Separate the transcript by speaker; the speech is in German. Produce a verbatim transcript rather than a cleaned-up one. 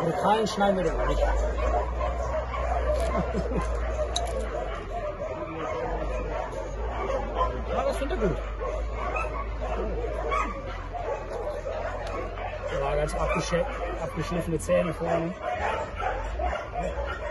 Speaker 1: Aber Krallen schneiden wir doch nicht. Ja, das finde ich gut. Ja, ganz abgeschliffene Zähne vorne.